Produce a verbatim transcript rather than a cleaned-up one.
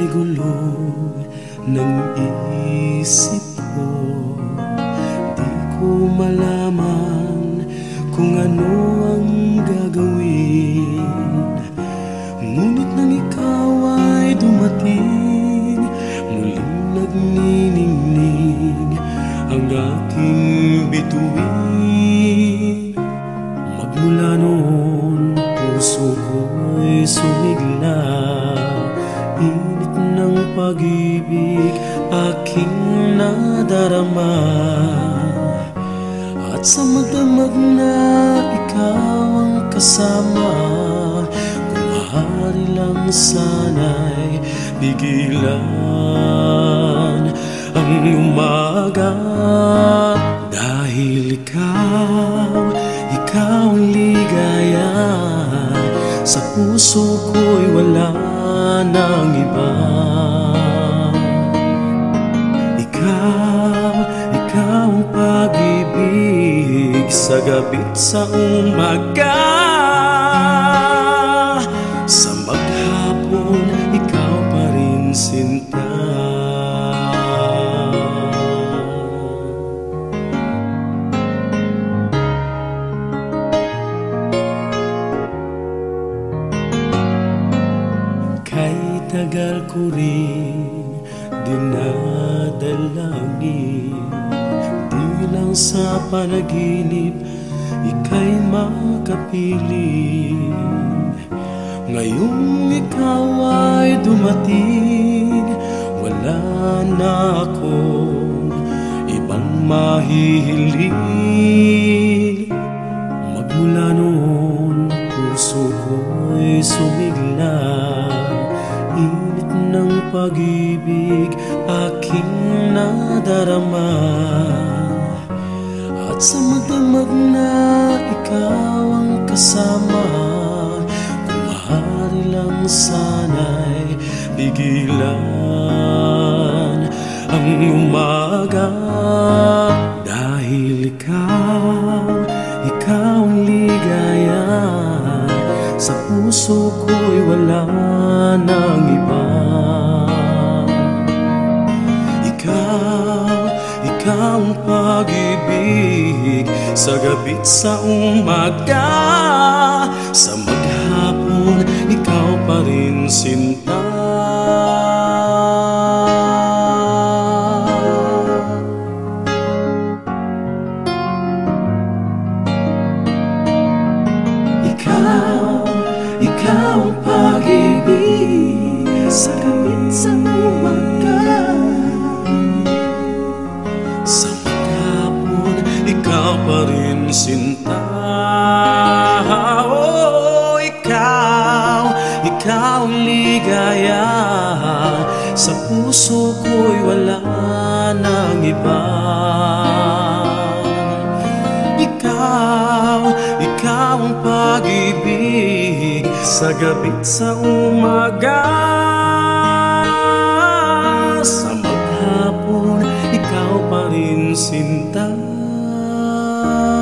gulo ng isip ko, di ko malaman kung ano ang gagawin. Ngunit nang ikaw ay dumating, muling nagniningning ang aking bituin. Magmula noon, puso ko'y sumigla, init ng pag-ibig aking nadarama. At sa magdamag na ikaw ang kasama, kung maaari lang sana'y pigilan ang umaga. Dahil ikaw, ikaw ang ligaya, sa puso ko'y wala nang iba. Ikaw, ikaw ang pag-ibig sa gabi't sa umaga. Sa maghapon, ikaw pa rin sinta. Kay tagal ko rin dinadalangin, di lang sa panaginip ika'y makapiling. Ngayong ikaw ay dumating, wala na akong ibang mahihiling. Magmula noon, puso ko'y sumigla, init ng pag-ibig aking nadarama. At sa magdamag na ikaw ang kasama, kung maaari lang sana'y pigilan ang umaga. Dahil ikaw, ikaw ang ligaya, sa puso ko'y wala nang iba. Ikaw, ikaw ang pag-ibig sa gabi't sa umaga. Sa maghapon, ikaw pa rin sinta. Ikaw ang pag-ibig sa gabi't sa umaga. Sa maghapon, ikaw pa rin sinta. Oh, ikaw, ikaw ang ligaya, sa puso ko'y wala nang iba. Ikaw, ikaw ang pag-ibig sa gabi't sa umaga. Sa maghapon, ikaw pa rin sinta.